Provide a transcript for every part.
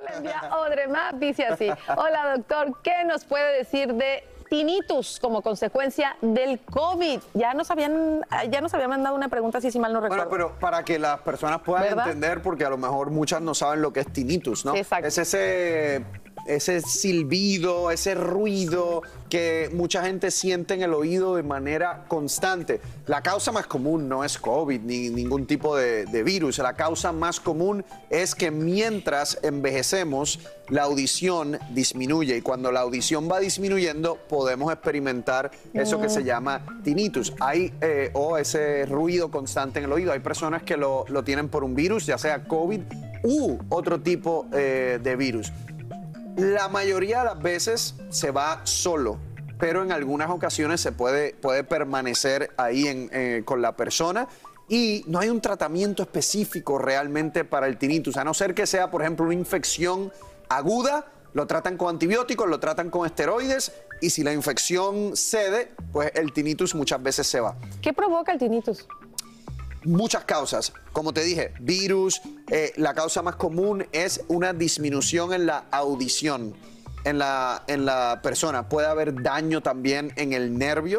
La envía Odremap, dice así. Hola, doctor, ¿qué nos puede decir de tinnitus como consecuencia del COVID? Ya nos habían mandado una pregunta así, si mal no recuerdo. Bueno, pero para que las personas puedan entender, porque a lo mejor muchas no saben lo que es tinnitus, ¿no? Sí, exacto. Es ese silbido, ese ruido que mucha gente siente en el oído de manera constante. La causa más común no es COVID ni ningún tipo de virus. La causa más común es que mientras envejecemos, la audición disminuye, y cuando la audición va disminuyendo podemos experimentar eso que se llama tinnitus. O ese ruido constante en el oído. Hay personas que lo tienen por un virus, ya sea COVID u otro tipo de virus. La mayoría de las veces se va solo, pero en algunas ocasiones se puede permanecer ahí con la persona, y no hay un tratamiento específico realmente para el tinnitus, a no ser que sea, por ejemplo, una infección aguda. Lo tratan con antibióticos, lo tratan con esteroides, y si la infección cede, pues el tinnitus muchas veces se va. ¿Qué provoca el tinnitus? Muchas causas, como te dije, virus. La causa más común es una disminución en la audición en la persona. Puede haber daño también en el nervio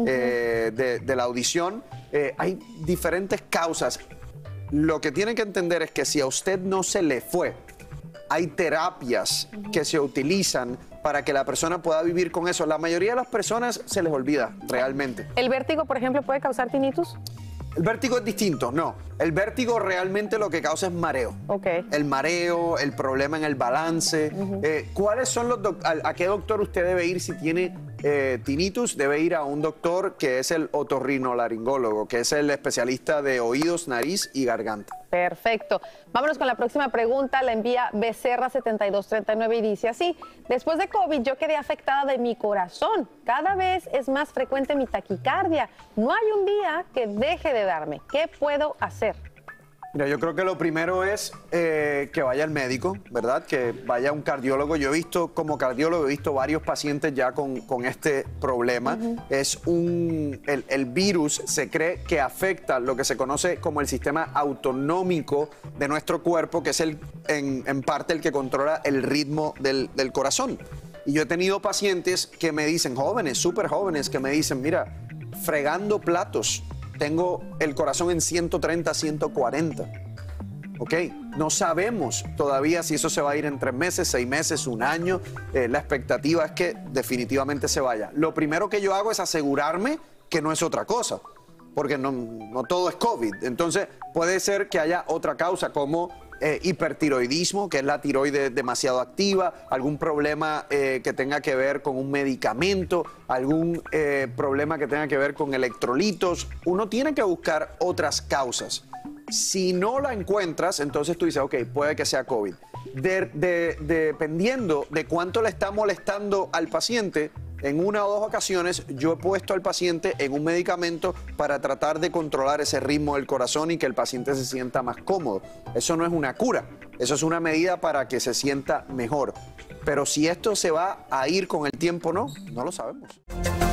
de la audición. Hay diferentes causas. Lo que tienen que entender es que si a usted no se le fue, hay terapias que se utilizan para que la persona pueda vivir con eso. La mayoría de las personas se les olvida realmente. ¿El vértigo, por ejemplo, puede causar tinnitus? El vértigo es distinto, no. El vértigo realmente lo que causa es mareo. Okay. El mareo, el problema en el balance. ¿Cuáles son a qué doctor usted debe ir si tiene tinnitus? Debe ir a un doctor que es el otorrinolaringólogo, que es el especialista de oídos, nariz y garganta. Perfecto. Vámonos con la próxima pregunta. La envía Becerra7239 y dice así: después de COVID yo quedé afectada de mi corazón. Cada vez es más frecuente mi taquicardia. No hay un día que deje de darme. ¿Qué puedo hacer? Mira, yo creo que lo primero es que vaya al médico, ¿verdad? Que vaya a un cardiólogo. Yo he visto, como cardiólogo, he visto varios pacientes ya con este problema. El virus se cree que afecta lo que se conoce como el sistema autonómico de nuestro cuerpo, que es en parte el que controla el ritmo del corazón. Y yo he tenido pacientes que me dicen, jóvenes, súper jóvenes, que me dicen, mira, fregando platos, tengo el corazón en 130, 140. ¿Ok? No sabemos todavía si eso se va a ir en 3 meses, 6 meses, 1 año. La expectativa es que definitivamente se vaya. Lo primero que yo hago es asegurarme que no es otra cosa, porque no todo es COVID. Entonces puede ser que haya otra causa como hipertiroidismo, que es la tiroides demasiado activa, algún problema que tenga que ver con un medicamento, algún problema que tenga que ver con electrolitos. Uno tiene que buscar otras causas. Si no la encuentras, entonces tú dices, ok, puede que sea COVID. Dependiendo de cuánto le está molestando al paciente, en 1 o 2 ocasiones yo he puesto al paciente en un medicamento para tratar de controlar ese ritmo del corazón y que el paciente se sienta más cómodo. Eso no es una cura, eso es una medida para que se sienta mejor. Pero si esto se va a ir con el tiempo, no lo sabemos.